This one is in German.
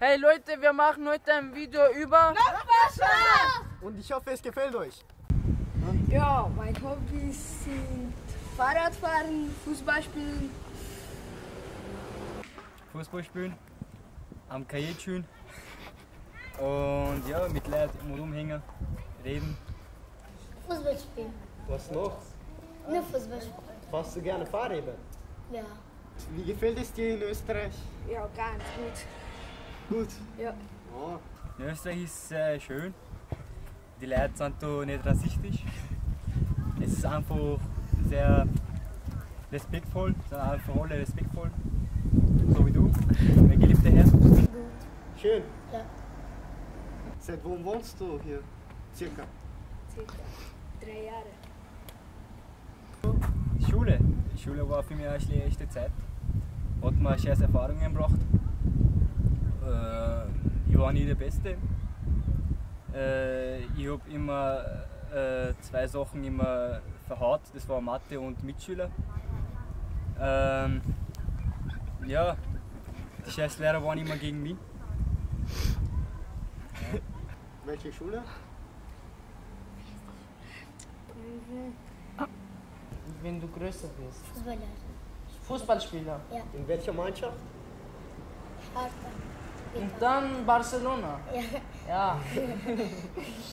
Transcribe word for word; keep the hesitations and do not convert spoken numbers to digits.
Hey Leute, wir machen heute ein Video über Nachbarschaft! Und ich hoffe, es gefällt euch. Ja, meine Hobbys sind Fahrradfahren, Fußball spielen. Fußball spielen, am Kajit spielen und ja, mit Leuten immer rumhängen, reden. Fußball spielen. Was noch? Nur Fußball spielen. Fährst du gerne Fahrräder? Ja. Wie gefällt es dir in Österreich? Ja, ganz gut. Gut. Ja. Oh. In Österreich ist es sehr schön. Die Leute sind da nicht rassistisch. Es ist einfach sehr respektvoll, sind einfach alle respektvoll. So wie du, mein geliebter Herr. Gut. Schön. Ja. Seit wann wohnst du hier? Circa. Circa drei Jahre. Die Schule. Die Schule war für mich eine schlechte Zeit. Hat mir scheiß Erfahrungen gebracht. Äh, ich war nie der Beste. Äh, ich habe immer äh, zwei Sachen immer verhaut. Das war Mathe und Mitschüler. Ähm, ja, die scheiß Lehrer waren immer gegen mich. Welche Schule? wenn du größer bist. Fußballer. Fußballspieler. Ja. In welcher Mannschaft? Sparta. Und dann Barcelona. Ja. Ja.